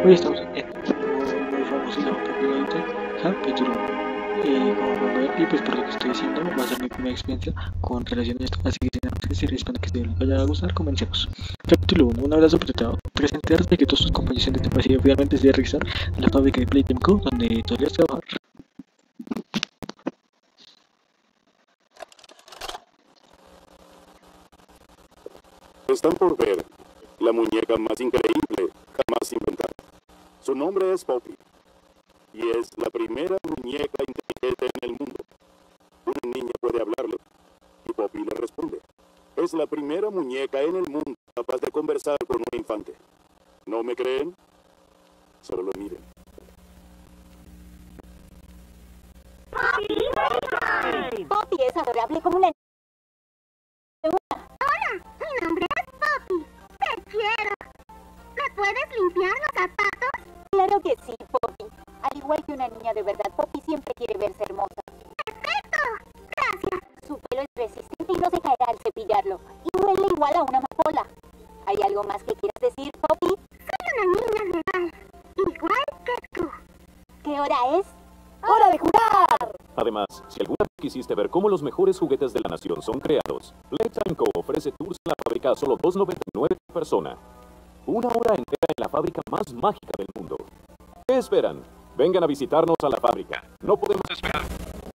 Hoy estamos en un muy famoso y popularmente Happy Drum. Como pueden ver, y pues por lo que estoy diciendo, va a ser mi primera experiencia con relación a esto, así que sin antes decir, espero que les vaya a gustar, comencemos. Capítulo 1, un abrazo apretado. Presentarse de que todos sus compañeros de este pasillo finalmente se realizar en la fábrica de Playtime Co, donde solías trabajar. Están por ver la muñeca más increíble jamás inventada. Su nombre es Poppy y es la primera muñeca inteligente en el mundo. Una niña puede hablarle y Poppy le responde. Es la primera muñeca en el mundo capaz de conversar con un infante. ¿No me creen? Solo miren. Poppy es adorable como una... Mi nombre es Poppy. Te quiero. ¿Me puedes limpiar los zapatos? Claro que sí, Poppy. Al igual que una niña de verdad, Poppy siempre quiere verse hermosa. ¡Perfecto! Gracias. Su pelo es resistente y no se caerá al cepillarlo. Y huele igual a una amapola. ¿Hay algo más que quieras decir, Poppy? Soy una niña real. Igual que tú. ¿Qué hora es? ¡Hora de jugar! Además, si alguna vez quisiste ver cómo los mejores juguetes de la nación son creados, Playtime Co. ofrece tours en la fábrica a solo $2.99 por persona. Una hora entera en la fábrica más mágica del mundo. ¿Qué esperan? Vengan a visitarnos a la fábrica. No podemos esperar.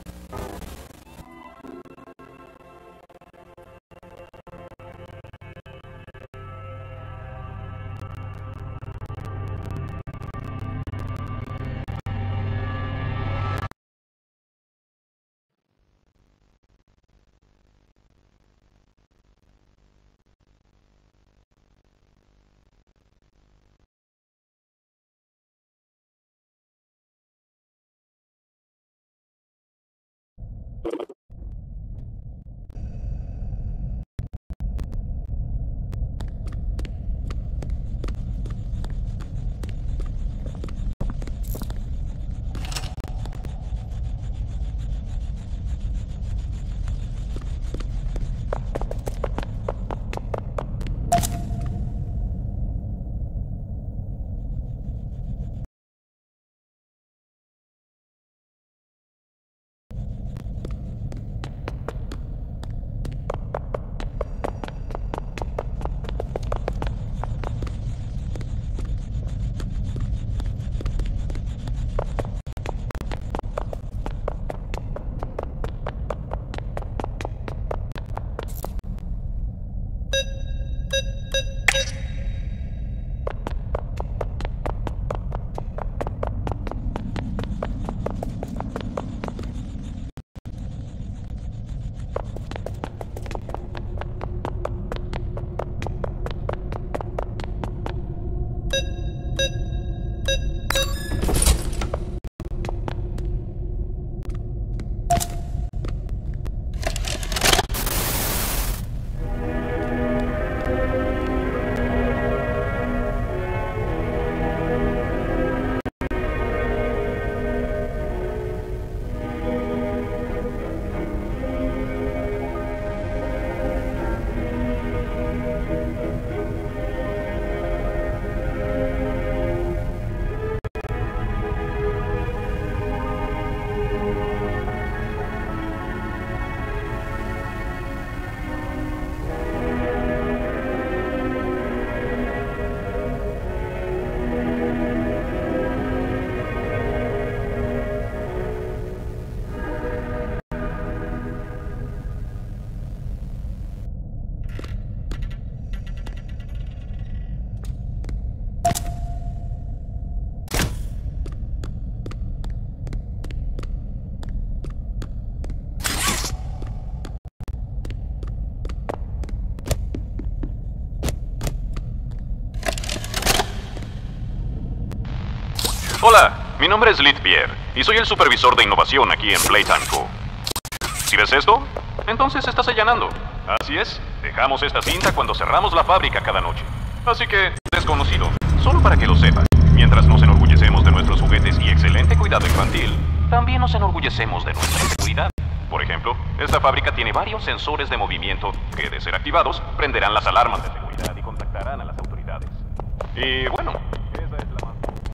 Hola, mi nombre es Litvier y soy el supervisor de innovación aquí en Playtime Co. ¿Si ves esto? Entonces estás allanando. Así es, dejamos esta cinta cuando cerramos la fábrica cada noche. Así que, desconocido, solo para que lo sepas, mientras nos enorgullecemos de nuestros juguetes y excelente cuidado infantil, también nos enorgullecemos de nuestra seguridad. Por ejemplo, esta fábrica tiene varios sensores de movimiento que, de ser activados, prenderán las alarmas de seguridad y contactarán a las autoridades. Y bueno, esa es la más...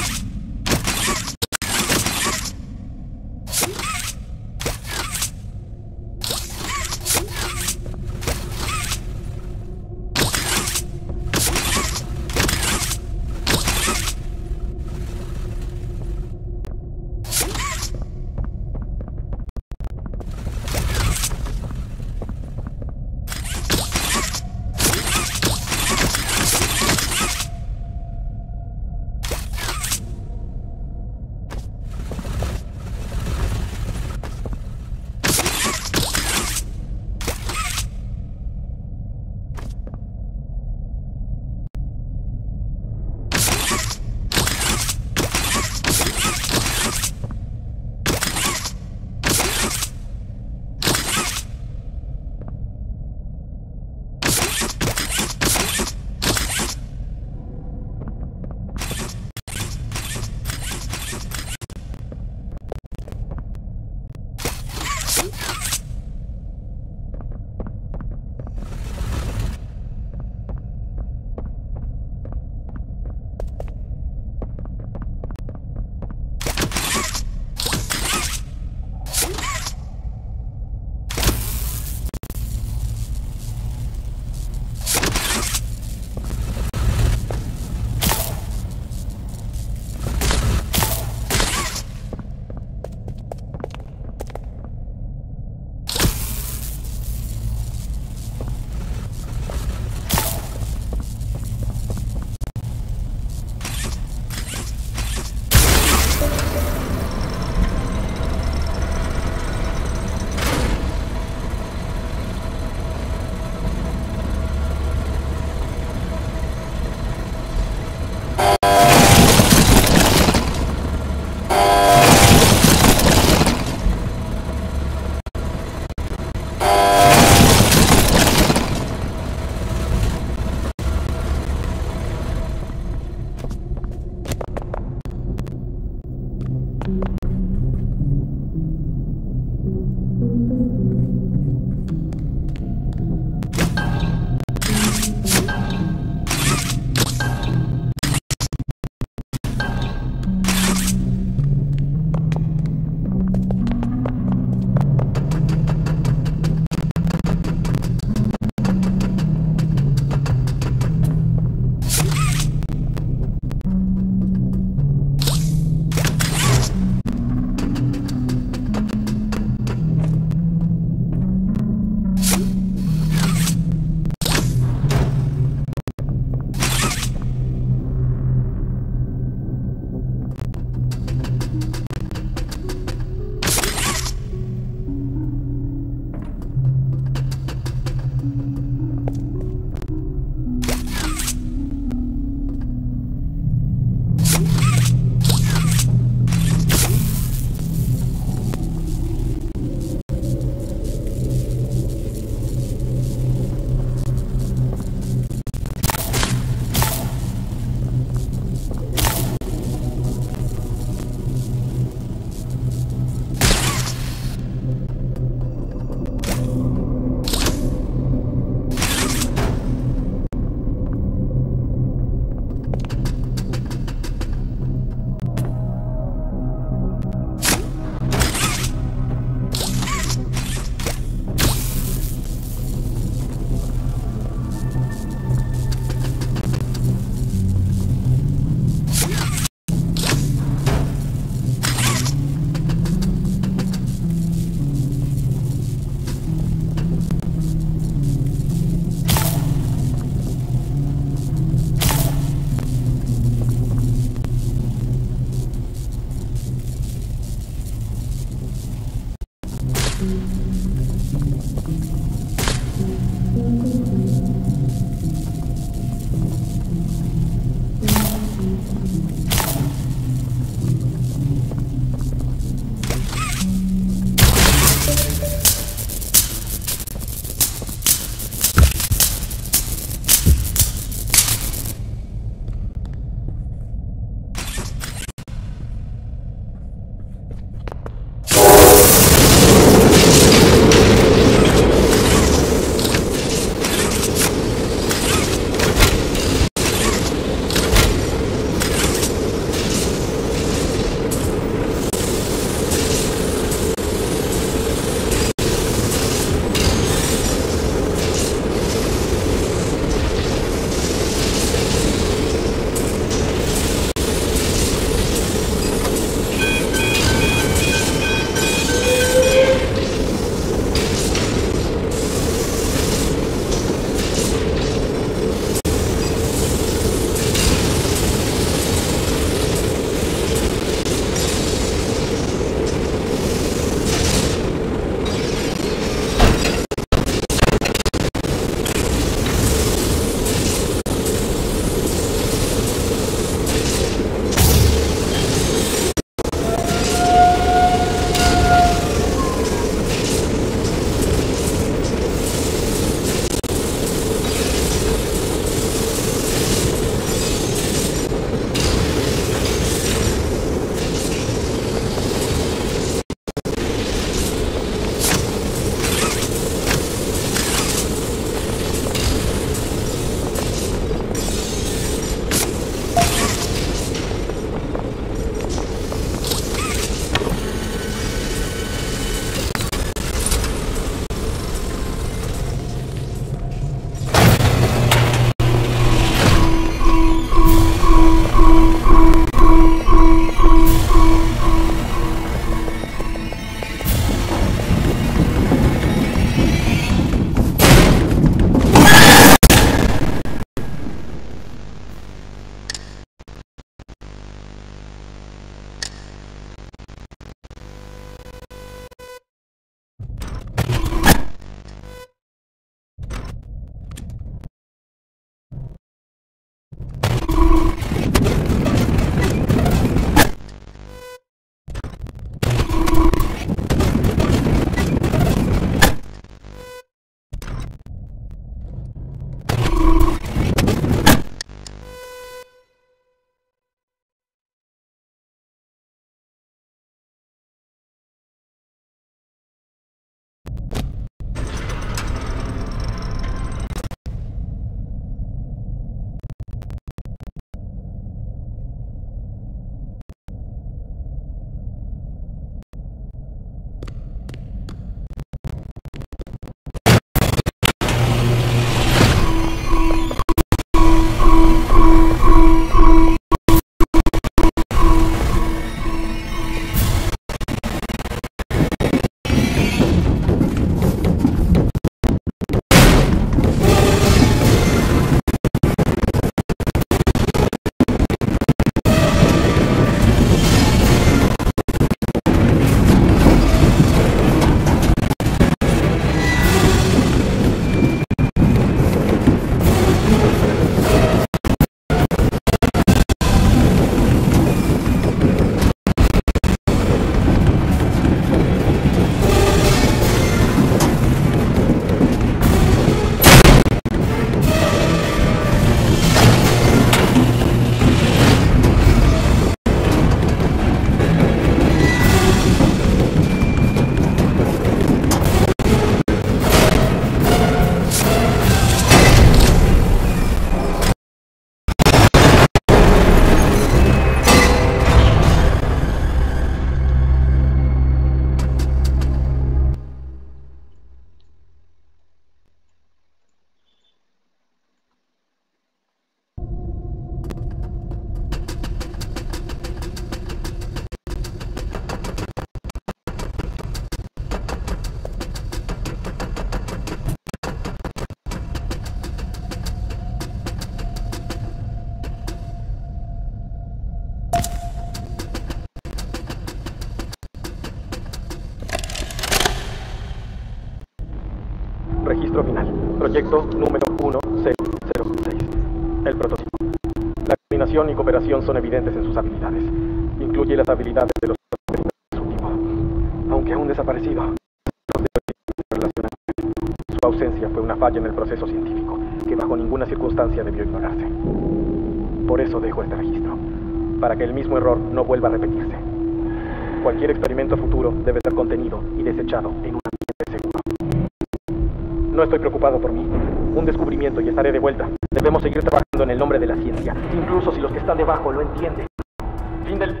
Proyecto número 1006. El prototipo. La coordinación y cooperación son evidentes en sus habilidades. Incluye las habilidades de los de su tipo. Aunque aún desaparecido, los de relacionados. Su ausencia fue una falla en el proceso científico, que bajo ninguna circunstancia debió ignorarse. Por eso dejo este registro, para que el mismo error no vuelva a repetirse. Cualquier experimento futuro debe ser contenido y desechado en un ambiente seguro. No estoy preocupado por mí. Un descubrimiento y estaré de vuelta. Debemos seguir trabajando en el nombre de la ciencia, incluso si los que están debajo lo entienden. Fin del...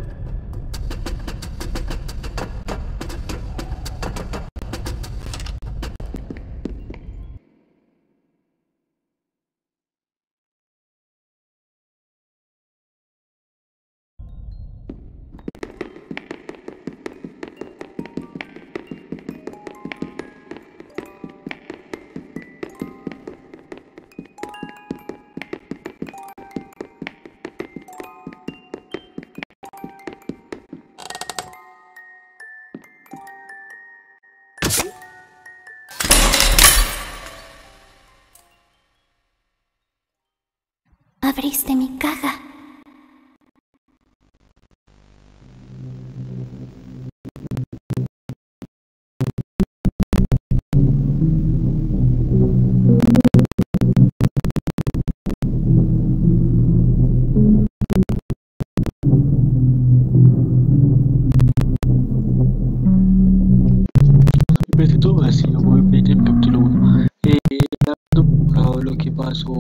Abriste mi caja. Pues todo así, no voy a pedir el capítulo 1. Dando por lado lo que pasó